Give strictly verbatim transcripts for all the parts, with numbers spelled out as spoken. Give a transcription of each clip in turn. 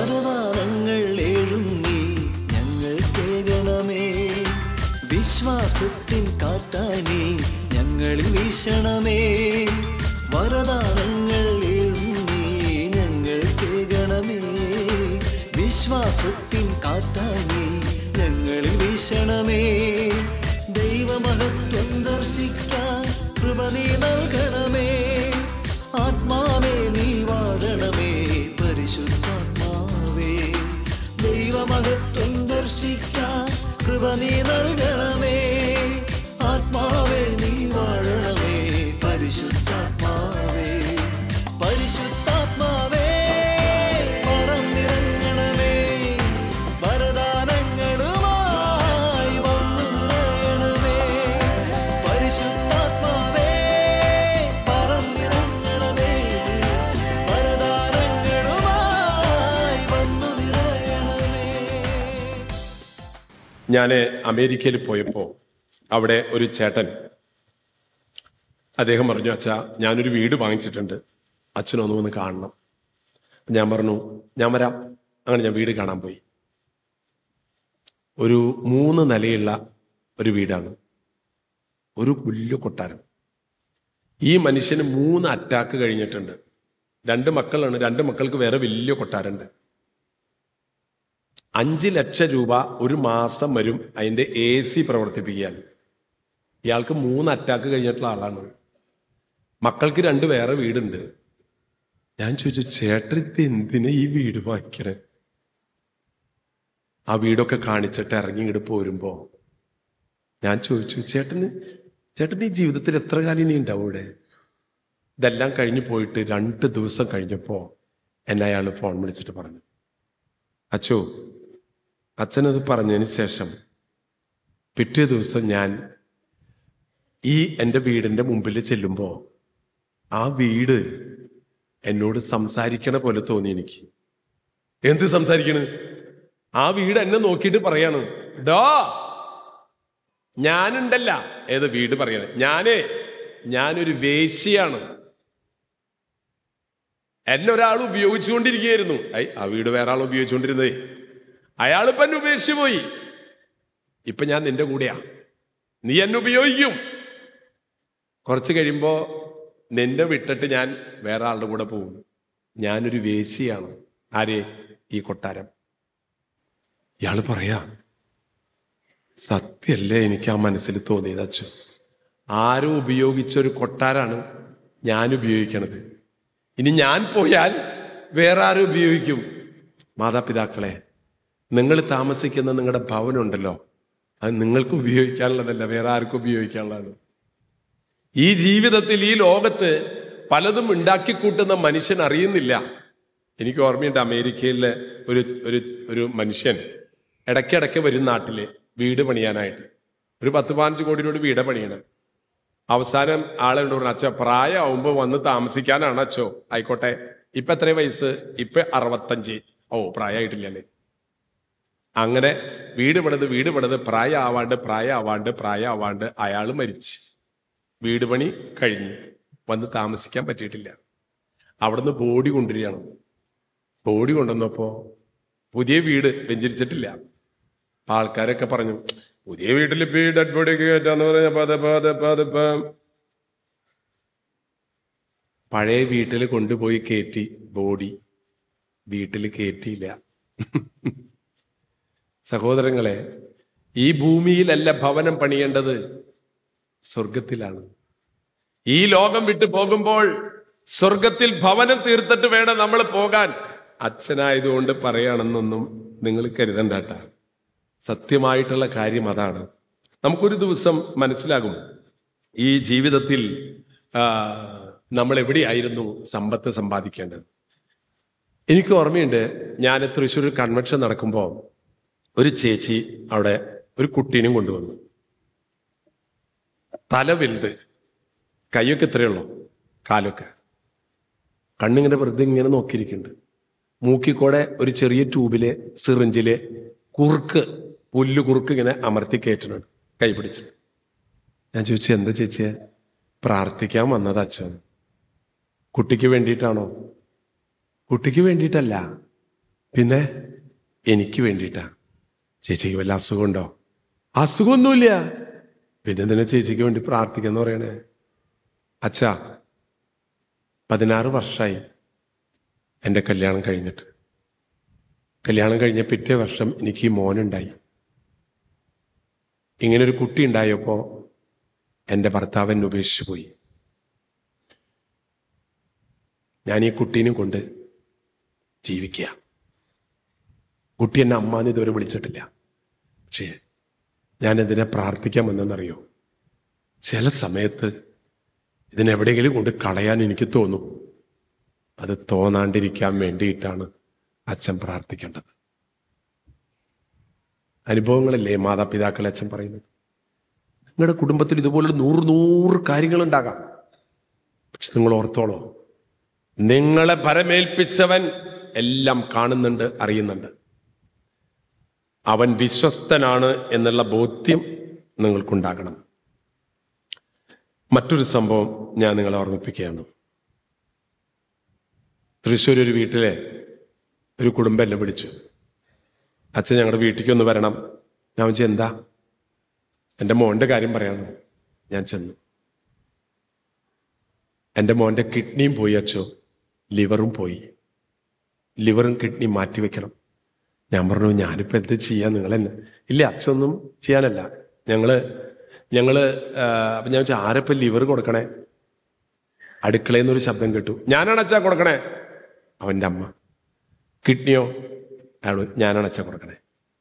വരദാനങ്ങൾ ഏഴും നീ ഞങ്ങൾ കേൾക്കണമേ. വിശ്വാസത്തിൻ കാറ്റാനി ഞങ്ങളിൽ വീശണമേ. വരദാനങ്ങൾ ഏഴും നീ ഞങ്ങൾ കേൾക്കണമേ. വിശ്വാസത്തിൻ കാറ്റാനി ഞങ്ങളിൽ വീശണമേ. ദൈവമഹത്വം ദർശിക്കാൻ കൃപ നീ നൽകണമേ. ആത്മാവേ നീ വാഴണമേ പരിശുദ്ധാത്മാവേ. ദൈവമഹത്വം ദർശിക്കാൻ കൃപ നീ നൽകണമേ. ആത്മാവേ നീ വാഴണമേ പരിശുദ്ധാത്മാവേ. പരിശുദ്ധാത്മാവേ പറന്നിറങ്ങണമേ. വരദാനങ്ങളുമായി വന്നു നിറയണമേ. പരിശുദ്ധാത്മാവേ പറന്നിറങ്ങണമേ. വരദാനങ്ങളുമായി വന്നു നിറയണമേ. ഞാൻ അമേരിക്കയിൽ പോയപ്പോൾ അവിടെ ഒരു ചേട്ടൻ അദ്ദേഹം പറഞ്ഞു, അച്ഛാ ഞാനൊരു വീട് വാങ്ങിച്ചിട്ടുണ്ട്, അച്ഛനൊന്ന് വന്ന് കാണണം. ഞാൻ പറഞ്ഞു ഞാൻ വരാം. അങ്ങനെ ഞാൻ വീട് കാണാൻ പോയി. ഒരു മൂന്ന് നിലയുള്ള ഒരു വീടാണ്, ഒരു വലിയ കൊട്ടാരം. ഈ മനുഷ്യന് മൂന്ന് അറ്റാക്ക് കഴിഞ്ഞിട്ടുണ്ട്. രണ്ട് മക്കളാണ്, രണ്ട് മക്കൾക്ക് വേറെ വലിയ കൊട്ടാരമുണ്ട്. അഞ്ച് ലക്ഷം രൂപ ഒരു മാസം വരും അതിൻ്റെ എ സി പ്രവർത്തിപ്പിക്കാൻ. ഇയാൾക്ക് മൂന്ന് അറ്റാക്ക് കഴിഞ്ഞിട്ടുള്ള ആളാണ്. മക്കൾക്ക് രണ്ട് വേറെ വീടുണ്ട്. ഞാൻ ചോദിച്ചു, ചേട്ടൻ ഇത് എന്തിനാ ഈ വീട് വാങ്ങിക്കണേ? ആ വീടൊക്കെ കാണിച്ചിട്ട് ഇറങ്ങി ഇങ്ങോട്ട് പോരുമ്പോ ഞാൻ ചോദിച്ചു, ചേട്ടന് ചേട്ടൻ ഈ ജീവിതത്തിൽ എത്ര കാലം ഇനി ഉണ്ടാവും ഇവിടെ? ഇതെല്ലാം കഴിഞ്ഞു പോയിട്ട് രണ്ട് ദിവസം കഴിഞ്ഞപ്പോ എന്നെ അയാൾ ഫോൺ വിളിച്ചിട്ട് പറഞ്ഞു, അച്ചോ അച്ഛനത് പറഞ്ഞതിന് ശേഷം പിറ്റേ ദിവസം ഞാൻ ഈ എൻ്റെ വീടിൻ്റെ മുമ്പിൽ ചെല്ലുമ്പോൾ ആ വീട് എന്നോട് സംസാരിക്കണ പോലെ തോന്നി എനിക്ക്. എന്ത് സംസാരിക്കണ്? ആ വീട് എന്നെ നോക്കിയിട്ട് പറയാണ്, ഡോ ഞാനുണ്ടല്ല. ഏത് വീട് പറയണേ? ഞാനേ ഞാനൊരു വേശ്യയാണ്. എന്നെ ഒരാൾ ഉപയോഗിച്ചുകൊണ്ടിരിക്കുകയായിരുന്നു. ഐ ആ വീട് വേറെ ആൾ ഉപയോഗിച്ചുകൊണ്ടിരുന്നേ. അയാളിപ്പം എന്നെ ഉപേക്ഷിച്ചു പോയി. ഇപ്പൊ ഞാൻ നിന്റെ കൂടെയാ, നീ എന്നെ ഉപയോഗിക്കും. കുറച്ച് കഴിയുമ്പോ നിന്റെ വിട്ടിട്ട് ഞാൻ വേറെ ആളുടെ കൂടെ പോകും. ഞാനൊരു വേശ്യയാണ്. ആരെ? ഈ കൊട്ടാരം. ഇയാള് പറയാ, സത്യല്ലേ എനിക്ക് ആ മനസ്സിൽ തോന്നിയത് അച്ഛൻ. ആരും ഉപയോഗിച്ചൊരു കൊട്ടാരാണ് ഞാൻ ഉപയോഗിക്കണത്. ഇനി ഞാൻ പോയാൽ വേറെ ആരും ഉപയോഗിക്കും. മാതാപിതാക്കളെ, നിങ്ങൾ താമസിക്കുന്ന നിങ്ങളുടെ ഭവനമുണ്ടല്ലോ, അത് നിങ്ങൾക്ക് ഉപയോഗിക്കാനുള്ളതല്ല, വേറെ ആർക്കും ഉപയോഗിക്കാനുള്ളതാണ്. ഈ ജീവിതത്തിൽ ഈ ലോകത്ത് പലതും ഉണ്ടാക്കിക്കൂട്ടുന്ന മനുഷ്യൻ അറിയുന്നില്ല. എനിക്ക് ഓർമ്മയുണ്ട്, അമേരിക്കയിലെ ഒരു ഒരു ഒരു മനുഷ്യൻ ഇടയ്ക്കിടയ്ക്ക് വരും നാട്ടില് വീട് പണിയാനായിട്ട്. ഒരു പത്ത് പതിനഞ്ച് കോടിയോട് വീട് പണിയണം. അവസാനം ആളുകളോട് പറഞ്ഞു, അച്ഛോ പ്രായമാവുമ്പോൾ വന്ന് താമസിക്കാനാണ് അച്ഛോ. ആയിക്കോട്ടെ, ഇപ്പൊ എത്ര വയസ്സ്? ഇപ്പൊ അറുപത്തഞ്ച്. ഓ പ്രായമായിട്ടില്ലല്ലേ. അങ്ങനെ വീട് പണിത് വീട് പണിത് പ്രായം ആവാണ്ട് പ്രായം ആവാണ്ട് പ്രായം ആവാണ്ട് അയാൾ മരിച്ച്. വീട് പണി കഴിഞ്ഞു, വന്ന് താമസിക്കാൻ പറ്റിയിട്ടില്ല. അവിടുന്ന് ബോഡി കൊണ്ടുവരികയാണ്. ബോഡി കൊണ്ടുവന്നപ്പോ പുതിയ വീട് വെഞ്ചരിച്ചിട്ടില്ല. ആൾക്കാരൊക്കെ പറഞ്ഞു, പുതിയ വീട്ടിൽ ഇപ്പൊ ഈ ഡെഡ് ബോഡി ഒക്കെ കയറ്റാന്ന് പറഞ്ഞപ്പോ അതപ്പോ അതപ്പോ അതപ്പോ പഴയ വീട്ടിൽ കൊണ്ടുപോയി കയറ്റി. ബോഡി വീട്ടിൽ കയറ്റിയില്ല. സഹോദരങ്ങളെ, ഈ ഭൂമിയിലല്ല ഭവനം പണിയേണ്ടത്, സ്വർഗത്തിലാണ്. ഈ ലോകം വിട്ടു പോകുമ്പോൾ സ്വർഗത്തിൽ ഭവനം തീർത്തിട്ട് വേണം നമ്മൾ പോകാൻ. അച്ഛനായതുകൊണ്ട് പറയാണെന്നൊന്നും നിങ്ങൾ കരുതണ്ടാട്ട. സത്യമായിട്ടുള്ള കാര്യം അതാണ്. നമുക്കൊരു ദിവസം മനസ്സിലാകും ഈ ജീവിതത്തിൽ നമ്മൾ എവിടെയായിരുന്നു സമ്പത്ത് സമ്പാദിക്കേണ്ടത്. എനിക്ക് ഓർമ്മയുണ്ട്, ഞാൻ തൃശ്ശൂർ കൺവെൻഷൻ നടക്കുമ്പോൾ ഒരു ചേച്ചി അവിടെ ഒരു കുട്ടീനും കൊണ്ടുവന്നു. തല വലുത്, കൈയൊക്കെ ഇത്രയുള്ളൂ, കാലൊക്കെ. കണ്ണിങ്ങനെ വെറുതെ ഇങ്ങനെ നോക്കിയിരിക്കുന്നുണ്ട്. മൂക്കിക്കൂടെ ഒരു ചെറിയ ട്യൂബില് സിറിഞ്ചില് കുറുക്ക്, പുല്ല് കുറുക്ക് ഇങ്ങനെ അമർത്തി കയറ്റുന്നുണ്ട് കൈ പിടിച്ചിട്ട്. ഞാൻ ചോദിച്ചു, എന്താ ചേച്ചിയെ? പ്രാർത്ഥിക്കാൻ വന്നത് അച്ഛൻ. കുട്ടിക്ക് വേണ്ടിയിട്ടാണോ? കുട്ടിക്ക് വേണ്ടിയിട്ടല്ല, പിന്നെ എനിക്ക് വേണ്ടിയിട്ടാ. ചേച്ചിക്ക് വല്ല അസുഖമുണ്ടോ? അസുഖമൊന്നുമില്ല. പിന്നെ എന്തിനാ ചേച്ചിക്ക് വേണ്ടി പ്രാർത്ഥിക്കാന്ന് പറയണേ? അച്ഛാ, പതിനാറ് വർഷമായി എൻ്റെ കല്യാണം കഴിഞ്ഞിട്ട്. കല്യാണം കഴിഞ്ഞ പിറ്റേ വർഷം എനിക്ക് ഈ മോനുണ്ടായി. ഇങ്ങനൊരു കുട്ടി ഉണ്ടായപ്പോൾ എൻ്റെ ഭർത്താവ് എന്നെ ഉപേക്ഷിച്ചു പോയി. ഞാൻ ഈ കുട്ടീനെ കൊണ്ട് ജീവിക്കുക. കുട്ടി എന്നെ അമ്മാന്ന് ഇതുവരെ വിളിച്ചിട്ടില്ല. പക്ഷേ ഞാൻ എന്തിനെ പ്രാർത്ഥിക്കാൻ വന്നെന്നറിയോ? ചില സമയത്ത് ഇതിനെവിടെയെങ്കിലും കൊണ്ട് കളയാൻ എനിക്ക് തോന്നും. അത് തോന്നാണ്ടിരിക്കാൻ വേണ്ടിയിട്ടാണ് അച്ഛൻ പ്രാർത്ഥിക്കേണ്ടത്. അനുഭവങ്ങളല്ലേ മാതാപിതാക്കളെ അച്ഛൻ പറയുന്നത്. നിങ്ങളുടെ കുടുംബത്തിൽ ഇതുപോലെ നൂറ് നൂറ് കാര്യങ്ങളുണ്ടാകാം. പക്ഷെ നിങ്ങൾ ഓർത്തോളോ, നിങ്ങളെ ഭരമേൽപ്പിച്ചവൻ എല്ലാം കാണുന്നുണ്ട്, അറിയുന്നുണ്ട്. അവൻ വിശ്വസ്തനാണ് എന്നുള്ള ബോധ്യം നിങ്ങൾക്കുണ്ടാകണം. മറ്റൊരു സംഭവം ഞാൻ നിങ്ങളെ ഓർമ്മിപ്പിക്കുകയാണ്. തൃശ്ശൂർ ഒരു വീട്ടിലെ ഒരു കുടുംബം എന്നെ വിളിച്ചു. അച്ഛൻ ഞങ്ങളുടെ വീട്ടിലേക്ക് ഒന്ന് വരണം. ഞാൻ വെച്ചാൽ എന്താ? എൻ്റെ മോൻ്റെ കാര്യം പറയാമോ? ഞാൻ ചെന്നു. എൻ്റെ മോൻ്റെ കിഡ്നിയും പോയി അച്ഛോ, ലിവറും പോയി. ലിവറും കിഡ്നിയും മാറ്റി വെക്കണം. ഞാൻ പറഞ്ഞു, ഞാനിപ്പോൾ എന്ത് ചെയ്യാൻ? നിങ്ങളെന്നെ ഇല്ല, അച്ഛനൊന്നും ചെയ്യാനല്ല. ഞങ്ങള് ഞങ്ങള് അപ്പം ഞാൻ വെച്ചാൽ ആരപ്പം ലിവർ കൊടുക്കണേ? അടുക്കളയിൽ നിന്നൊരു ശബ്ദം കേട്ടു. ഞാനാണ് അച്ഛാ കൊടുക്കണേ. അവൻ്റെ അമ്മ. കിഡ്നിയോ? അയാൾ, ഞാനാണ് അച്ഛാ കൊടുക്കണേ.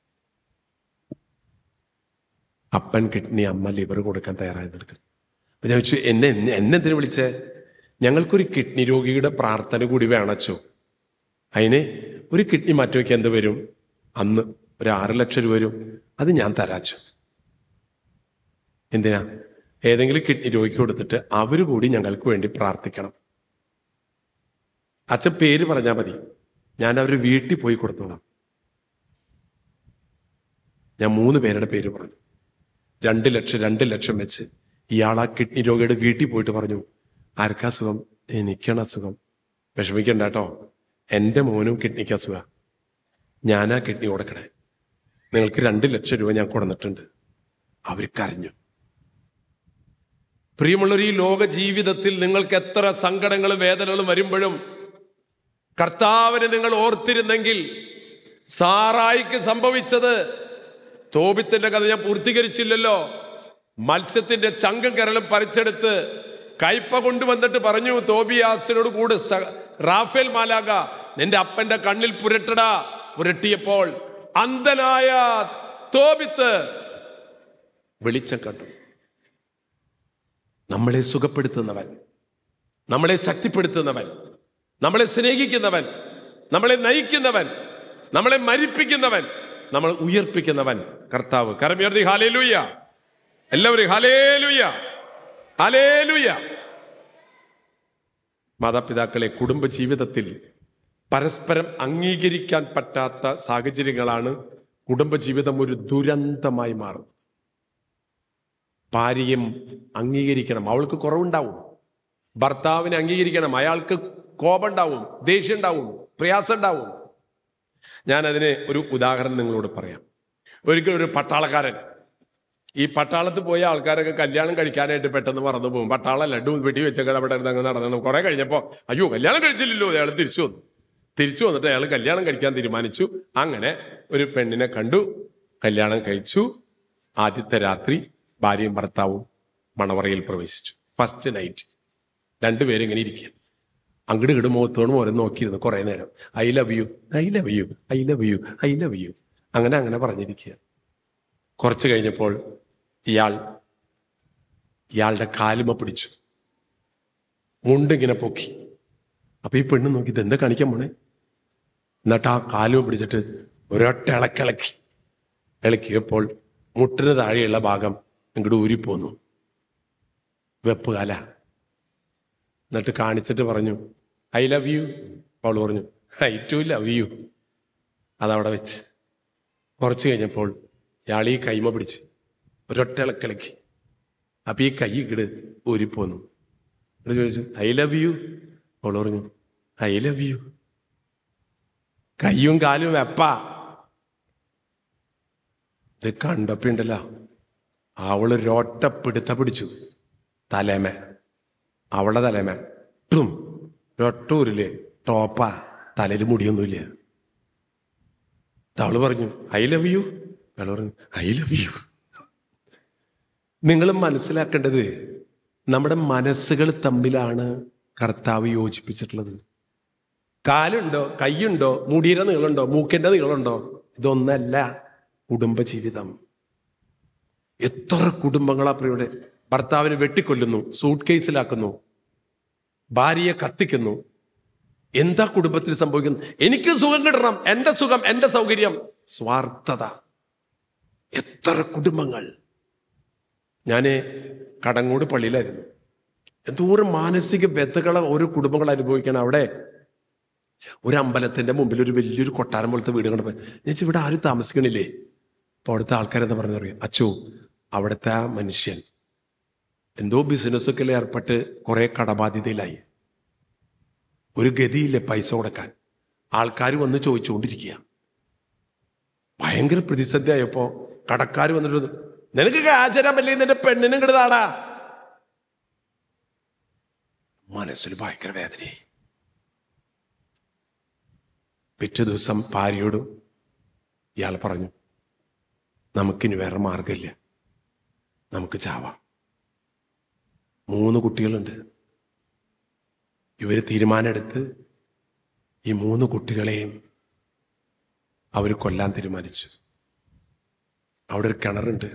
അപ്പൻ കിഡ്നി, അമ്മ ലിവർ കൊടുക്കാൻ തയ്യാറായി നിൽക്കുന്നു. അപ്പം ഞാൻ വെച്ചു, എന്നെ എന്നെ എന്തിനു വിളിച്ചേ? ഞങ്ങൾക്കൊരു കിഡ്നി രോഗിയുടെ പ്രാർത്ഥന കൂടി വേണച്ചോ. അതിന് ഒരു കിഡ്നി മാറ്റിവെക്കാൻ എന്ത് വരും? അന്ന് ഒരു ആറ് ലക്ഷം രൂപ വരും. അത് ഞാൻ തരാച്ചു. എന്തിനാ? ഏതെങ്കിലും കിഡ്നി രോഗിക്ക് കൊടുത്തിട്ട് അവർ കൂടി ഞങ്ങൾക്ക് വേണ്ടി പ്രാർത്ഥിക്കണം. അച്ഛൻ പേര് പറഞ്ഞാൽ മതി, ഞാൻ അവർ വീട്ടിൽ പോയി കൊടുത്തോളാം. ഞാൻ മൂന്ന് പേരുടെ പേര് പറഞ്ഞു. രണ്ട് ലക്ഷം രണ്ട് ലക്ഷം വെച്ച് ഇയാൾ ആ കിഡ്നി രോഗിയുടെ വീട്ടിൽ പോയിട്ട് പറഞ്ഞു, ആർക്കാ അസുഖം? എനിക്കാണ് അസുഖം. വിഷമിക്കണ്ട കേട്ടോ, എൻ്റെ മോനും കിഡ്നിക്ക് അസുഖ. ഞാനാ കിഡ്നി കൊടുക്കണേ. നിങ്ങൾക്ക് രണ്ട് ലക്ഷം രൂപ ഞാൻ കൊടുത്തിട്ടുണ്ട്. അവർ കരഞ്ഞു. പ്രിയമുള്ളവർ, ഈ ലോക ജീവിതത്തിൽ നിങ്ങൾക്ക് എത്ര സങ്കടങ്ങളും വേദനകളും വരുമ്പോഴും കർത്താവിനെ നിങ്ങൾ ഓർത്തിരുന്നെങ്കിൽ, സാറായിക്ക് സംഭവിച്ചത്, തോബിത്തിന്റെ കഥ ഞാൻ പൂർത്തീകരിച്ചില്ലല്ലോ. മത്സ്യത്തിന്റെ ചങ്കും കരളും പറിച്ചെടുത്ത് കയ്പ കൊണ്ടുവന്നിട്ട് പറഞ്ഞു തോബിയാസിനോട് കൂടെ, റാഫേൽ മാലാക നിന്റെ അപ്പന്റെ കണ്ണിൽ പുരട്ടടാ. പുരട്ടിയപ്പോൾ അന്ധനായ തോബിത്ത് വെളിച്ചം കണ്ടു. നമ്മളെ സുഖപ്പെടുത്തുന്നവൻ, നമ്മളെ ശക്തിപ്പെടുത്തുന്നവൻ, നമ്മളെ സ്നേഹിക്കുന്നവൻ, നമ്മളെ നയിക്കുന്നവൻ, നമ്മളെ മരിപ്പിക്കുന്നവൻ, നമ്മൾ ഉയർപ്പിക്കുന്നവൻ കർത്താവ്. കരമുയർത്തി ഹല്ലേലൂയ. എല്ലാവരും ഹല്ലേലൂയ, ഹല്ലേലൂയ. മാതാപിതാക്കളെ, കുടുംബ ജീവിതത്തിൽ പരസ്പരം അംഗീകരിക്കാൻ പറ്റാത്ത സാഹചര്യങ്ങളാണ് കുടുംബജീവിതം ഒരു ദുരന്തമായി മാറുന്നത്. ഭാര്യയും അംഗീകരിക്കണം, അവൾക്ക് കുറവുണ്ടാവും. ഭർത്താവിനെ അംഗീകരിക്കണം, അയാൾക്ക് കോപം ഉണ്ടാവും, ദേഷ്യം ഉണ്ടാവും, പ്രയാസം ഉണ്ടാവും. ഞാൻ അതിന് ഒരു ഉദാഹരണം നിങ്ങളോട് പറയാം. ഒരിക്കലും ഒരു പട്ടാളക്കാരൻ, ഈ പട്ടാളത്ത് പോയ ആൾക്കാരൊക്കെ കല്യാണം കഴിക്കാനായിട്ട് പെട്ടെന്ന് മറന്നു പോകും. പട്ടാള ലഡു വെടി വെച്ചൊക്കെ അവിടെ അങ്ങ് നടന്നു. കുറെ കഴിഞ്ഞപ്പോൾ അയ്യോ കല്യാണം കഴിച്ചില്ലല്ലോ, അയാൾ തിരിച്ചു വന്നു. തിരിച്ചു വന്നിട്ട് അയാൾ കല്യാണം കഴിക്കാൻ തീരുമാനിച്ചു. അങ്ങനെ ഒരു പെണ്ണിനെ കണ്ടു, കല്യാണം കഴിച്ചു. ആദ്യത്തെ രാത്രി ഭാര്യയും ഭർത്താവും മണവറയിൽ പ്രവേശിച്ചു. ഫസ്റ്റ് നൈറ്റ് രണ്ടുപേരും ഇങ്ങനെ ഇരിക്കുക. അങ്ങോട്ട് ഇങ്ങോട്ട് മുഖത്തോടും ഓരോ നോക്കിയിരുന്നു കുറേ നേരം. I love you, I love you, I love you, I love you, അങ്ങനെ അങ്ങനെ പറഞ്ഞിരിക്കുക. കുറച്ച് കഴിഞ്ഞപ്പോൾ ഇയാൾ ഇയാളുടെ കാലുമ പിടിച്ചു, മുണ്ടിങ്ങനെ പൊക്കി. അപ്പൊ ഈ പെണ്ണ് നോക്കി, ഇതെന്താ കാണിക്കാൻ പോണേ? എന്നിട്ട് ആ കാലുമ പിടിച്ചിട്ട് ഒരൊറ്റ ഇളക്കിളക്കി. ഇളക്കിയപ്പോൾ മുട്ടിന് താഴെയുള്ള ഭാഗം ഇങ്ങോട്ട് ഊരിപ്പോന്നു. വെപ്പ് കാല. എന്നിട്ട് കാണിച്ചിട്ട് പറഞ്ഞു ഐ ലവ് യു. അവൾ പറഞ്ഞു ഐ ടു ലവ് യു. അതവിടെ വെച്ച് കുറച്ച് കഴിഞ്ഞപ്പോൾ ഇയാൾ ഈ കൈമ പിടിച്ച് ഒരൊറ്റ ഇളക്കിളക്കി. അപ്പൊ ഈ കൈ ഇങ്ങട് ഊരിപ്പോന്നു. എന്നിട്ട് ചോദിച്ചു ഐ ലവ് യു. അവൾ പറഞ്ഞു ഐ ലവ് യു. കയ്യും കാലും വെപ്പ. ഇത് കണ്ടപ്പോണ്ടല്ലോ അവള് രൊട്ട പിടുത്ത പിടിച്ചു തലേമ, അവളുടെ തലേമ ടും രൊട്ടൂരില്ലേ ടോപ്പ, തലയിൽ മുടിയൊന്നുമില്ല. അവള് പറഞ്ഞു ഐ ലവ് യു. അവള് പറഞ്ഞു ഐ ലവ് യു. നിങ്ങൾ മനസ്സിലാക്കേണ്ടത് നമ്മുടെ മനസ്സുകൾ തമ്മിലാണ് കർത്താവ് യോജിപ്പിച്ചിട്ടുള്ളത്. കാലുണ്ടോ, കൈയുണ്ടോ, മുടിയുടെ നീളമുണ്ടോ, മൂക്കിന്റെ നീളമുണ്ടോ, ഇതൊന്നല്ല കുടുംബജീവിതം. എത്ര കുടുംബങ്ങളാ പ്രിയയുടെ ഭർത്താവിനെ വെട്ടിക്കൊല്ലുന്നു, സൂട്ട് കേസിലാക്കുന്നു, ഭാര്യയെ കത്തിക്കുന്നു. എന്താ കുടുംബത്തിൽ സംഭവിക്കുന്നത്? എനിക്ക് സുഖം കിട്ടണം, എന്റെ സുഖം, എന്റെ സൗകര്യം, സ്വാർത്ഥത. എത്ര കുടുംബങ്ങൾ. ഞാന് കടങ്ങോട് പള്ളിയിലായിരുന്നു. എന്തോരം മാനസിക വ്യഥകളെ ഓരോ കുടുംബങ്ങൾ അനുഭവിക്കണം. അവിടെ ഒരു അമ്പലത്തിന്റെ മുമ്പിൽ ഒരു വലിയൊരു കൊട്ടാരം പോലത്തെ വീട് കണ്ടപ്പോ ഞാൻ ചോദിച്ചു, ഇവിടെ ആരും താമസിക്കണില്ലേ? അപ്പൊ അവിടുത്തെ ആൾക്കാരെന്താ പറഞ്ഞു പറയും, അച്ചോ അവിടുത്തെ ആ മനുഷ്യൻ എന്തോ ബിസിനസ്സൊക്കെ ഏർപ്പെട്ട് കുറെ കടബാധ്യതയിലായി, ഒരു ഗതിയില്ല പൈസ കൊടുക്കാൻ. ആൾക്കാർ വന്ന് ചോദിച്ചുകൊണ്ടിരിക്കുക. ഭയങ്കര പ്രതിസന്ധി ആയപ്പോ കടക്കാർ വന്നിട്ട്, നിനക്ക് ആചാരം പറ്റേ നിന്റെ പെണ്ണിനും കിടതാടാ. മനസ്സിൽ ഭയങ്കര വേദനയായി. പിറ്റേ ദിവസം ഭാര്യയോടും ഇയാൾ പറഞ്ഞു, നമുക്കിനി വേറെ മാർഗമില്ല, നമുക്ക് ചാവാം. മൂന്ന് കുട്ടികളുണ്ട്. ഇവർ തീരുമാനമെടുത്ത് ഈ മൂന്ന് കുട്ടികളെയും അവർ കൊല്ലാൻ തീരുമാനിച്ചു. അവിടെ ഒരു കിണറുണ്ട്.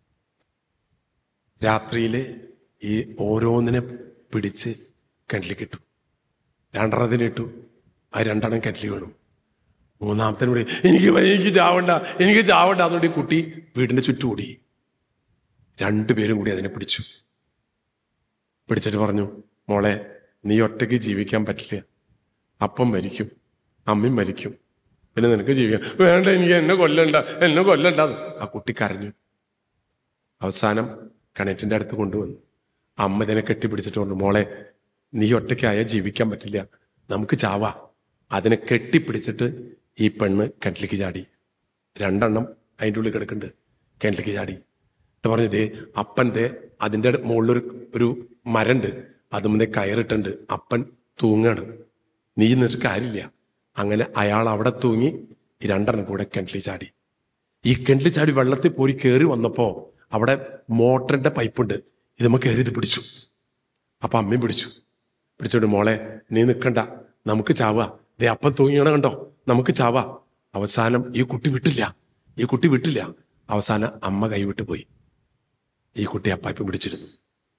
രാത്രിയിൽ ഈ ഓരോന്നിനെ പിടിച്ച് കിണറ്റിലിട്ടു. രണ്ടെണ്ണത്തിനിട്ടു, ആ രണ്ടെണ്ണം കിണറ്റിൽ വീണു. മൂന്നാമത്തിന് കൂടി എനിക്ക് എനിക്ക് ചാവണ്ട, എനിക്ക് ചാവണ്ട അതുകൊണ്ട് ഈ കുട്ടി വീടിന്റെ ചുറ്റുകൂടി. രണ്ടുപേരും കൂടി അതിനെ പിടിച്ചു. പിടിച്ചിട്ട് പറഞ്ഞു, മോളെ നീ ഒറ്റയ്ക്ക് ജീവിക്കാൻ പറ്റില്ല, അപ്പം മരിക്കും, അമ്മയും മരിക്കും, പിന്നെ നിനക്ക് ജീവിക്കാം. വേണ്ട, എനിക്ക് എന്നെ കൊല്ലണ്ട, എന്നെ കൊല്ലണ്ട. ആ കുട്ടി കരഞ്ഞു. അവസാനം കിണറ്റിന്റെ അടുത്ത് കൊണ്ടുവന്നു. അമ്മ ഇതിനെ കെട്ടിപ്പിടിച്ചിട്ട് പറഞ്ഞു, മോളെ നീ ഒറ്റയ്ക്കായാൽ ജീവിക്കാൻ പറ്റില്ല, നമുക്ക് ചാവാ. അതിനെ കെട്ടിപ്പിടിച്ചിട്ട് ഈ പെണ്ണ് കിണറ്റിലേക്ക് ചാടി. രണ്ടെണ്ണം അതിൻ്റെ ഉള്ളിൽ കിടക്കുന്നുണ്ട്. കിണറ്റിലേക്ക് ചാടി. എന്നിട്ട് പറഞ്ഞു, ദേ അപ്പൻ ദേ അതിൻ്റെ മുകളിലൊരു ഒരു മരണ്ട്, അതും ദേ കയറിട്ടുണ്ട്, അപ്പൻ തൂങ്ങാണ്, നീ നിന്നിട്ട് കാര്യമില്ല. അങ്ങനെ അയാൾ അവിടെ തൂങ്ങി, ഈ രണ്ടെണ്ണം കൂടെ കിണറ്റിൽ ചാടി. ഈ കിണറ്റിൽ ചാടി വെള്ളത്തിൽ പോയി കയറി വന്നപ്പോ അവിടെ മോട്ടറിന്റെ പൈപ്പുണ്ട്, ഇതുമ്മ കയറി ഇത് പിടിച്ചു. അപ്പൊ അമ്മയും പിടിച്ചു. പിടിച്ചോണ്ട് മോളെ നീ നിൽക്കണ്ട, നമുക്ക് ചാവാ, ദേ അപ്പം തൂങ്ങിയാണ് കണ്ടോ, നമുക്ക് ചാവാ. അവസാനം ഈ കുട്ടി വിട്ടില്ല, ഈ കുട്ടി വിട്ടില്ല. അവസാനം അമ്മ കൈവിട്ട് പോയി. ഈ കുട്ടി ആ പൈപ്പ് പിടിച്ചിരുന്നു.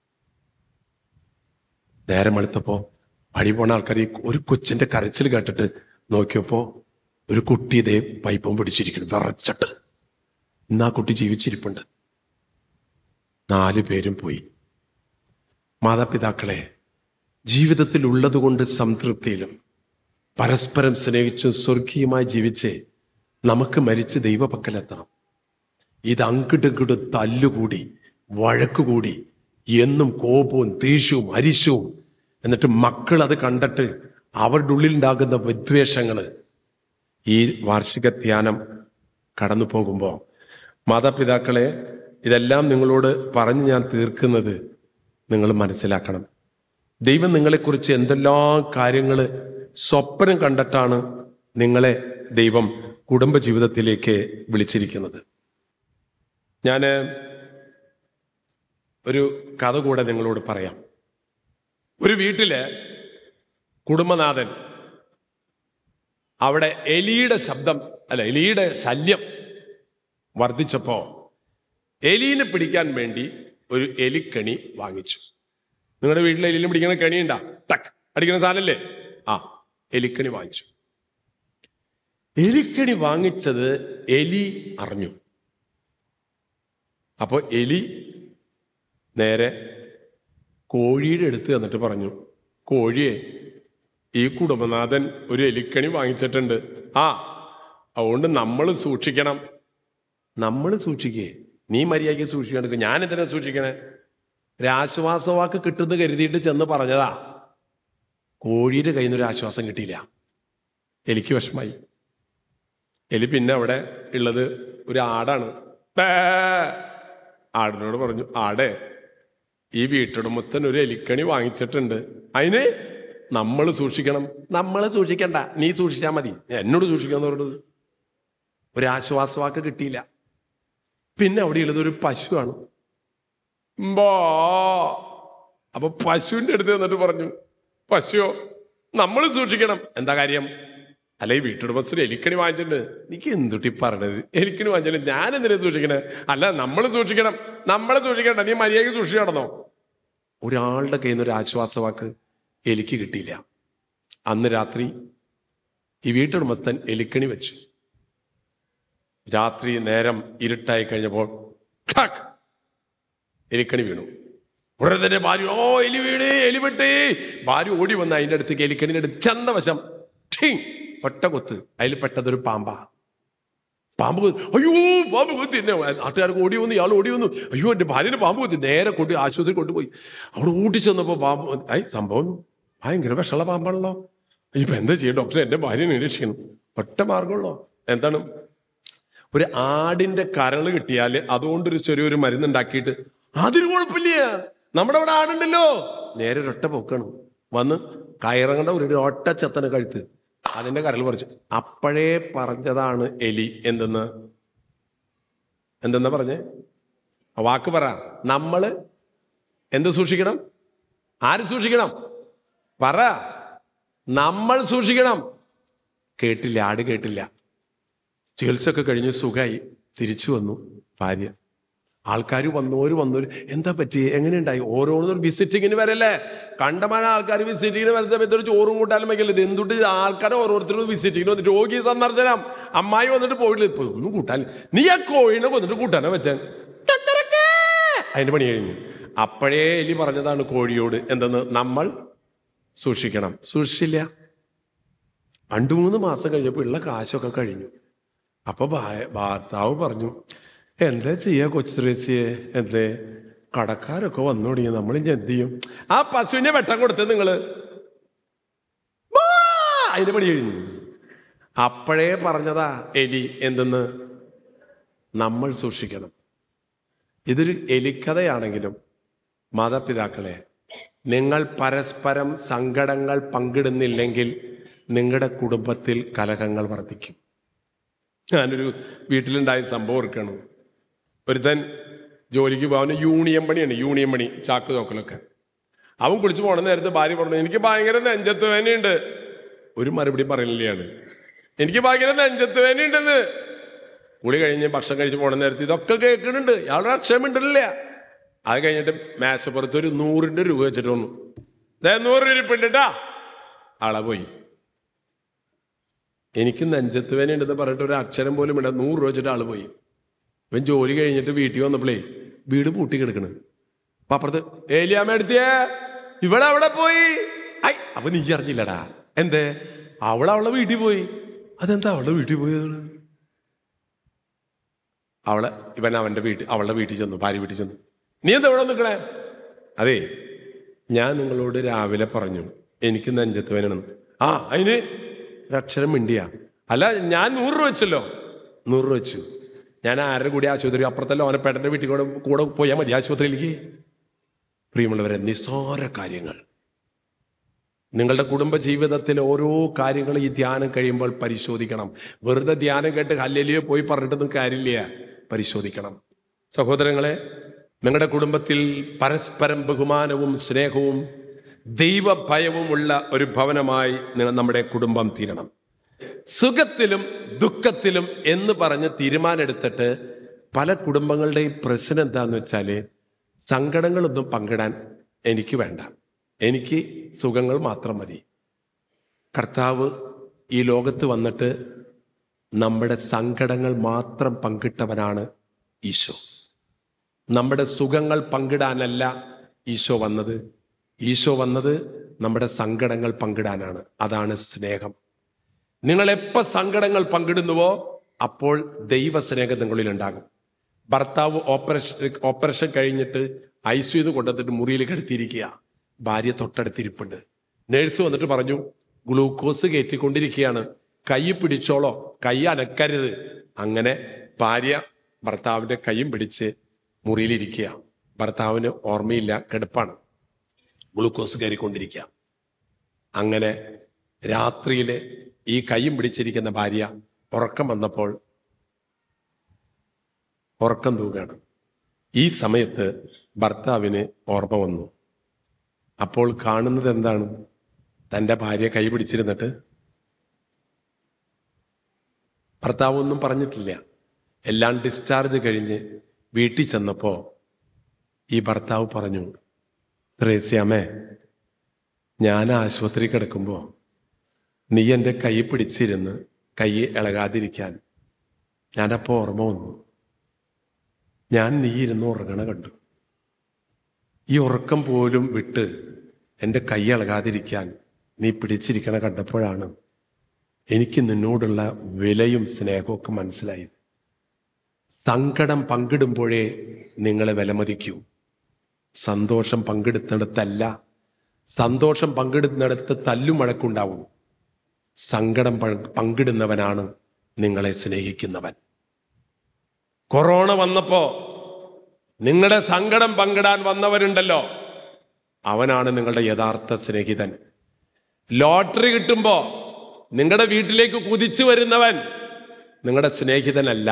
നേരം വെളുത്തപ്പോ വഴി പോണ ആൾക്കാർ ഈ ഒരു കൊച്ചിന്റെ കരച്ചിൽ കേട്ടിട്ട് നോക്കിയപ്പോ ഒരു കുട്ടി ഇതേ പൈപ്പും പിടിച്ചിരിക്കുന്നു വിറച്ചിട്ട്. ഇന്ന് ആ കുട്ടി ജീവിച്ചിരിപ്പുണ്ട്. നാലു പേരും പോയി. മാതാപിതാക്കളെ, ജീവിതത്തിൽ ഉള്ളതുകൊണ്ട് സംതൃപ്തിയിലും പരസ്പരം സ്നേഹിച്ചും സ്വർഗീയമായി ജീവിച്ച് നമുക്ക് മരിച്ച് ദൈവപക്കലെത്തണം. ഇത് അങ്കിട്ടിങ്ങിട്ട് തല്ലുകൂടി വഴക്കുകൂടി എന്നും കോപവും ദേഷ്യവും അരിശവും, എന്നിട്ട് മക്കൾ അത് കണ്ടിട്ട് അവരുടെ ഉള്ളിലുണ്ടാകുന്ന വിദ്വേഷങ്ങള്. ഈ വാർഷിക ധ്യാനം കടന്നു പോകുമ്പോൾ മാതാപിതാക്കളെ, ഇതെല്ലാം നിങ്ങളോട് പറഞ്ഞ് ഞാൻ തീർക്കുന്നത് നിങ്ങൾ മനസ്സിലാക്കണം. ദൈവം നിങ്ങളെക്കുറിച്ച് എന്തെല്ലാം കാര്യങ്ങൾ സ്വപ്നം കണ്ടിട്ടാണ് നിങ്ങളെ ദൈവം കുടുംബജീവിതത്തിലേക്ക് വിളിച്ചിരിക്കുന്നത്. ഞാൻ ഒരു കഥ കൂടെ നിങ്ങളോട് പറയാം. ഒരു വീട്ടില് കുടുംബനാഥൻ അവിടെ എലിയുടെ ശബ്ദം അല്ല എലിയുടെ ശല്യം വർദ്ധിച്ചപ്പോ എലീനെ പിടിക്കാൻ വേണ്ടി ഒരു എലിക്കണി വാങ്ങിച്ചു. നിങ്ങളുടെ വീട്ടിൽ എലിനെ പിടിക്കുന്ന കെണിയുണ്ടാ, ടക്ക് അടിക്കുന്ന സാധനല്ലേ? ആ എലിക്കണി വാങ്ങിച്ചു. എലിക്കണി വാങ്ങിച്ചത് എലി അറിഞ്ഞു. അപ്പൊ എലി നേരെ കോഴിയുടെ അടുത്ത് എന്നിട്ട് പറഞ്ഞു, കോഴിയെ, ഈ കുടുംബനാഥൻ ഒരു എലിക്കണി വാങ്ങിച്ചിട്ടുണ്ട്. ആ അതുകൊണ്ട് നമ്മൾ സൂക്ഷിക്കണം. നമ്മൾ സൂക്ഷിക്കേ? നീ മര്യാദയ്ക്ക് സൂക്ഷിക്കണം. ഞാൻ എന്തിനാ സൂക്ഷിക്കണേ? ഒരാശ്വാസവാക്ക് കിട്ടുന്ന കരുതിയിട്ട് ചെന്ന് പറഞ്ഞതാ. കോഴിയുടെ കയ്യിൽ നിന്ന് ഒരു ആശ്വാസം കിട്ടിയില്ല. എനിക്ക് വിഷമായി. എലി പിന്നെ അവിടെ ഉള്ളത് ഒരു ആടാണ്. ആടിനോട് പറഞ്ഞു, ആടേ, ഈ വീട്ടുടമസ്ഥൻ ഒരു എലിക്കണി വാങ്ങിച്ചിട്ടുണ്ട്, അതിന് നമ്മൾ സൂക്ഷിക്കണം. നമ്മൾ സൂക്ഷിക്കണ്ട, നീ സൂക്ഷിച്ചാൽ മതി, എന്നോട് സൂക്ഷിക്കാന്ന് പറഞ്ഞത്. ഒരു ആശ്വാസവാക്ക് കിട്ടിയില്ല. പിന്നെ അവിടെ ഉള്ളത് ഒരു പശുവാണ്. ബോ അപ്പൊ പശുവിന്റെ അടുത്ത് എന്നിട്ട് പറഞ്ഞു, പശുവോ നമ്മൾ സൂക്ഷിക്കണം. എന്താ കാര്യം? അല്ല, ഈ വീട്ടുടമസ്ഥന് എലിക്കണി വാങ്ങിച്ചിട്ടുണ്ട്. എനിക്ക് എന്തുട്ടി പറഞ്ഞത്? എലിക്കണി വാങ്ങിച്ചിട്ട് ഞാൻ എന്തിനാ സൂക്ഷിക്കണേ? അല്ല, നമ്മൾ സൂക്ഷിക്കണം. നമ്മളെ സൂക്ഷിക്കണ്ട, നീ മര്യാദയ്ക്ക് സൂക്ഷിച്ചു നടന്നോ. ഒരാളുടെ കയ്യിൽ നിന്ന് ഒരു ആശ്വാസവാക്ക് എലിക്ക് കിട്ടിയില്ല. അന്ന് രാത്രി ഈ വീട്ടുടമസ്ഥൻ എലിക്കണി വെച്ചു. രാത്രി നേരം ഇരുട്ടായി കഴിഞ്ഞപ്പോൾ എലിക്കണി വീണു. ഉടനെ തന്നെ ഭാര്യ, ഓ എലി വീണ്, എലി വിട്ടേ. ഭാര്യ ഓടി വന്ന് അതിൻ്റെ അടുത്തേക്ക് എലിക്കണിൻ്റെ അടുത്ത് ചന്തവശം ഒറ്റ കൊത്ത്. അതിൽ പെട്ടതൊരു പാമ്പാ. പാമ്പ് കൊത്തി. അയ്യോ പാമ്പ് കൊത്തി. എന്നെ നാട്ടുകാർക്ക് ഓടി വന്നു, ഇയാൾ ഓടി വന്നു. അയ്യോ എൻ്റെ ഭാര്യന് പാമ്പ് കൊത്തി. നേരെ കൊണ്ട് ആശുപത്രി കൊണ്ടുപോയി. അവിടെ ഓടിച്ചെന്നപ്പോൾ പാമ്പ്, ഐ സംഭവം ഭയങ്കര വിഷമുള്ള പാമ്പാണല്ലോ. ഇപ്പൊ എന്താ ചെയ്യും ഡോക്ടർ? എൻ്റെ ഭാര്യനെ നിരീക്ഷിക്കണം. ഒറ്റ മാർഗമുള്ളോ? എന്താണ്? ഒരു ആടിന്റെ കരള് കിട്ടിയാൽ അതുകൊണ്ടൊരു ചെറിയൊരു മരുന്നുണ്ടാക്കിയിട്ട്, അതിന് കുഴപ്പമില്ല, നമ്മുടെ അവിടെ ആടുണ്ടല്ലോ, നേരെ ഒരൊറ്റ പൊക്കണം വന്ന് കയറങ്ങണ്ട ഒരു ഒറ്റ ചെത്തന കഴുത്ത്, അതിന്റെ കരൾ പറിച്ചു. അപ്പോഴേ പറഞ്ഞതാണ് എലി എന്തെന്ന്. എന്തെന്നാ പറഞ്ഞേ? വാക്ക് പറ. നമ്മള് എന്ത് സൂക്ഷിക്കണം? ആര് സൂക്ഷിക്കണം? പറ. നമ്മൾ സൂക്ഷിക്കണം. കേട്ടില്ല, ആട് കേട്ടില്ല. ചികിത്സയൊക്കെ കഴിഞ്ഞ് സുഖമായി തിരിച്ചു വന്നു ഭാര്യ. ആൾക്കാർ വന്നോര് വന്നോര് എന്താ പറ്റി, എങ്ങനെയുണ്ടായി? ഓരോന്നൊരു വിസിറ്റിങ്ങിന് വരല്ലേ. കണ്ടമാന ആൾക്കാർ വിസിറ്റിങ്ങിന് വരുന്ന സമയത്ത് ഒരു ചോറും കൂട്ടാലും വയ്ക്കല്ലേ. ഇത് എന്തുട്ട് ആൾക്കാർ ഓരോരുത്തരും വിസിറ്റിങ്ങിന് വന്നിട്ട് രോഗി സന്ദർശനം, അമ്മായി വന്നിട്ട് പോയില്ല, ഇപ്പൊ ഒന്നും കൂട്ടാൻ, നീ ആ കോഴിനെ കൊന്നിട്ട് കൂട്ടാനോ വെച്ചാൽ അതിന്റെ പണി കഴിഞ്ഞു. അപ്പോഴേ എലി പറഞ്ഞതാണ് കോഴിയോട് എന്തെന്ന്, നമ്മൾ സൂക്ഷിക്കണം. സൂക്ഷിച്ചില്ല. രണ്ടു മൂന്ന് മാസം കഴിഞ്ഞപ്പോൾ ഉള്ള കാശൊക്കെ കഴിഞ്ഞു. അപ്പൊ ഭർത്താവ് പറഞ്ഞു, എന്താ ചെയ്യാ കൊച്ചുത്രേസിയെ, എന്തേ കടക്കാരൊക്കെ വന്നു തുടങ്ങി, നമ്മളിനി എന്ത് ചെയ്യും? ആ പശുവിനെ വെട്ടം കൊടുത്തത് നിങ്ങള്, അതിന്റെ പണി കഴിഞ്ഞു. അപ്പോഴേ പറഞ്ഞതാ എലി എന്തെന്ന്, നമ്മൾ സൂക്ഷിക്കണം. ഇതൊരു എലിക്കഥയാണെങ്കിലും മാതാപിതാക്കളെ, നിങ്ങൾ പരസ്പരം സങ്കടങ്ങൾ പങ്കിടുന്നില്ലെങ്കിൽ നിങ്ങളുടെ കുടുംബത്തിൽ കലഹങ്ങൾ വർദ്ധിക്കും. ഞാനൊരു വീട്ടിലുണ്ടായ സംഭവം ഓർക്കണം. ഒരുത്തൻ ജോലിക്ക് പോകാൻ യൂണിയൻ പണിയാണ്, യൂണിയൻ പണി, ചാക്ക് തോക്കലൊക്കെ. അവൻ കുളിച്ച് പോണ നേരത്ത് ഭാര്യ പറഞ്ഞു, എനിക്ക് ഭയങ്കര നെഞ്ചത്ത് വേനയുണ്ട്. ഒരു മറുപടി പറയുന്നില്ലാണ്, എനിക്ക് ഭയങ്കര നെഞ്ചത്ത് വേനയുണ്ടെന്ന്. കുളി കഴിഞ്ഞ് ഭക്ഷണം കഴിച്ച് പോണ നേരത്ത് ഇതൊക്കെ കേൾക്കുന്നുണ്ട്, ഇയാളുടെ അക്ഷയമുണ്ടല്ല. അത് കഴിഞ്ഞിട്ട് മേശപ്പുറത്ത് ഒരു നൂറിൻ്റെ രൂപ വെച്ചിട്ട് വന്നു. നൂറ് രൂപ ഇരിപ്പുണ്ടാ. ആളെ പോയി. എനിക്ക് നെഞ്ചത്ത് വേനയുണ്ടെന്ന് പറഞ്ഞിട്ട് ഒരു അക്ഷരം പോലും ഇല്ല. നൂറ് രൂപ വെച്ചിട്ട് ആള് പോയി. ഇവൻ ജോലി കഴിഞ്ഞിട്ട് വീട്ടിൽ വന്നപ്പോഴേ വീട് പൂട്ടി കിടക്കണ്. അപ്പൊ അപ്പുറത്ത്, ഏലിയാമ്മ എടുത്തിയേ, ഇവിടെ അവിടെ പോയി. ഐ അപ്പൊ നീ അറിഞ്ഞില്ലടാ. എന്തേ? അവളെ അവളെ വീട്ടിൽ പോയി. അതെന്താ അവളുടെ വീട്ടിൽ പോയത്? അവളെ ഇവൻ അവന്റെ വീട്ടിൽ അവളുടെ വീട്ടിൽ ചെന്നു, ഭാര്യ വീട്ടിൽ ചെന്നു. നീ എന്താ ഇവിടെ നിൽക്കണേ? അതേ, ഞാൻ നിങ്ങളോട് രാവിലെ പറഞ്ഞു എനിക്ക് നെഞ്ചത്ത് വേനണെന്ന്. ആ അതിന് ഒരക്ഷരം മിണ്ടിയ. അല്ല, ഞാൻ നൂറ് രൂപ വെച്ചല്ലോ. നൂറ് രൂപ വെച്ചു. ഞാൻ ആരുടെ കൂടി ആശുപത്രി, അപ്പുറത്തല്ലോ അവനെ പേട്ടൻ്റെ വീട്ടിൽ കൂടെ കൂടെ പോയാൽ മതി ആശുപത്രിയിലേക്ക്. പ്രിയമുള്ളവരെ, നിസ്സാര കാര്യങ്ങൾ. നിങ്ങളുടെ കുടുംബ ജീവിതത്തിലെ ഓരോ കാര്യങ്ങൾ ഈ ധ്യാനം കഴിയുമ്പോൾ പരിശോധിക്കണം. വെറുതെ ധ്യാനം കേട്ട് ഹല്ലേലൂയ പോയി പറഞ്ഞിട്ടൊന്നും കാര്യമില്ല, പരിശോധിക്കണം. സഹോദരങ്ങളെ, നിങ്ങളുടെ കുടുംബത്തിൽ പരസ്പരം ബഹുമാനവും സ്നേഹവും ദൈവഭയവുമുള്ള ഒരു ഭവനമായി നമ്മുടെ കുടുംബം തീരണം. സുഖത്തിലും ദുഃഖത്തിലും എന്ന് പറഞ്ഞ് തീരുമാനമെടുത്തിട്ട് പല കുടുംബങ്ങളുടെയും പ്രശ്നം എന്താന്ന് വെച്ചാൽ, സങ്കടങ്ങളൊന്നും പങ്കിടാൻ എനിക്ക് വേണ്ട, എനിക്ക് സുഖങ്ങൾ മാത്രം മതി. കർത്താവ് ഈ ലോകത്ത് വന്നിട്ട് നമ്മുടെ സങ്കടങ്ങൾ മാത്രം പങ്കിട്ടവനാണ് ഈശോ. നമ്മുടെ സുഖങ്ങൾ പങ്കിടാനല്ല ഈശോ വന്നത്. ഈശോ വന്നത് നമ്മുടെ സങ്കടങ്ങൾ പങ്കിടാനാണ്. അതാണ് സ്നേഹം. നിങ്ങൾ എപ്പോൾ സങ്കടങ്ങൾ പങ്കിടുന്നുവോ അപ്പോൾ ദൈവസ്നേഹം നിങ്ങളിൽ ഉണ്ടാകും. ഭർത്താവ് ഓപ്പറേഷൻ ഓപ്പറേഷൻ കഴിഞ്ഞിട്ട് ഐ സി യുന്ന് കൊണ്ടുവന്നിട്ട് മുറിയിൽ കിടത്തിയിരിക്കുക. ഭാര്യ തൊട്ടടുത്തിരിപ്പുണ്ട്. നേഴ്സ് വന്നിട്ട് പറഞ്ഞു, ഗ്ലൂക്കോസ് കയറ്റിക്കൊണ്ടിരിക്കുകയാണ്, കൈ പിടിച്ചോളോ, കൈ അനക്കരുത്. അങ്ങനെ ഭാര്യ ഭർത്താവിന്റെ കൈയും പിടിച്ച് മുറിയിലിരിക്കുക. ഭർത്താവിന് ഓർമ്മയില്ല, കിടപ്പാണ്, ഗ്ലൂക്കോസ് കയറിക്കൊണ്ടിരിക്കുക. അങ്ങനെ രാത്രിയില് ഈ കൈയും പിടിച്ചിരിക്കുന്ന ഭാര്യ ഉറക്കം വന്നപ്പോൾ ഉറക്കം തൂങ്ങാണ്. ഈ സമയത്ത് ഭർത്താവിന് ഓർമ്മ വന്നു. അപ്പോൾ കാണുന്നത് എന്താണ്? തൻ്റെ ഭാര്യ കൈ പിടിച്ചിരുന്നിട്ട് ഭർത്താവ് ഒന്നും പറഞ്ഞിട്ടില്ല. എല്ലാം ഡിസ്ചാർജ് കഴിഞ്ഞ് വീട്ടിൽ ചെന്നപ്പോൾ ഈ ഭർത്താവ് പറഞ്ഞു, ത്രേസ്യാമ്മേ, ഞാൻ ആശുപത്രി കിടക്കുമ്പോൾ നീ എൻ്റെ കൈ പിടിച്ചിരുന്ന് കൈ ഇളകാതിരിക്കാൻ ഞാനപ്പോൾ ഓർമ്മ വന്നു. ഞാൻ നീ ഇരുന്ന് ഉറങ്ങണ കണ്ടു. ഈ ഉറക്കം പോലും വിട്ട് എൻ്റെ കൈ ഇളകാതിരിക്കാൻ നീ പിടിച്ചിരിക്കണ കണ്ടപ്പോഴാണ് എനിക്ക് നിന്നോടുള്ള വിലയും സ്നേഹമൊക്കെ മനസ്സിലായത്. സങ്കടം പങ്കിടുമ്പോഴേ നിങ്ങളെ വിലമതിക്കൂ. സന്തോഷം പങ്കിടുന്നിടത്തല്ല. സന്തോഷം പങ്കിടുന്നിടത്ത് തല്ലും വഴക്കുണ്ടാവും. സങ്കടം പങ്കിടുന്നവനാണ് നിങ്ങളെ സ്നേഹിക്കുന്നവൻ. കൊറോണ വന്നപ്പോ നിങ്ങളുടെ സങ്കടം പങ്കിടാൻ വന്നവരുണ്ടല്ലോ, അവനാണ് നിങ്ങളുടെ യഥാർത്ഥ സ്നേഹിതൻ. ലോട്ടറി കിട്ടുമ്പോ നിങ്ങളുടെ വീട്ടിലേക്ക് കുതിച്ചു വരുന്നവൻ നിങ്ങളുടെ സ്നേഹിതനല്ല.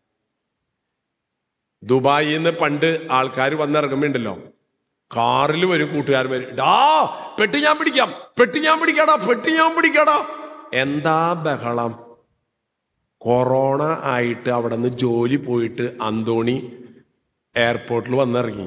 ദുബായിൽ നിന്ന് പണ്ട് ആൾക്കാർ വന്നിറങ്ങുമ്പോണ്ടല്ലോ, കാറിൽ വരും കൂട്ടുകാരൻ വരും, ഡാ പെട്ടി ഞാൻ പിടിക്കാം, പെട്ടി ഞാൻ പിടിക്കാടാ, പെട്ടി ഞാൻ പിടിക്കാടാ. എന്താ ബഹളം? കൊറോണ ആയിട്ട് അവിടെ നിന്ന് ജോലി പോയിട്ട് അന്തോണി എയർപോർട്ടിൽ വന്നിറങ്ങി,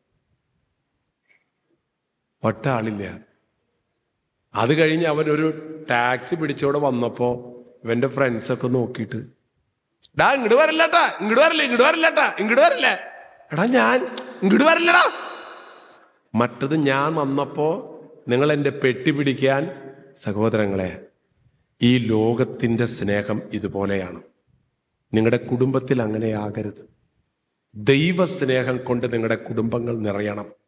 ഒറ്റ ആളില്ല. അത് കഴിഞ്ഞ് അവനൊരു ടാക്സി പിടിച്ചോടെ വന്നപ്പോ ഇവന്റെ ഫ്രണ്ട്സൊക്കെ നോക്കിയിട്ട്, ഡാ ഇങ്ങോട്ട് വരില്ലട്ടാ, ഇങ്ങോട്ട് വരില്ല, ഇങ്ങോട്ട് വരില്ലട്ടാ, ഇങ്ങോട്ട് വരില്ലേ, എടാ ഞാൻ ഇങ്ങോട്ട് വരില്ലടാ. മറ്റത് ഞാൻ വന്നപ്പോ നിങ്ങൾ എൻ്റെ പെട്ടി പിടിക്കാൻ. സഹോദരങ്ങളെ, ഈ ലോകത്തിൻ്റെ സ്നേഹം ഇതുപോലെയാണ്. നിങ്ങളുടെ കുടുംബത്തിൽ അങ്ങനെയാകരുത്. ദൈവസ്നേഹം കൊണ്ട് നിങ്ങളുടെ കുടുംബങ്ങൾ നിറയണം.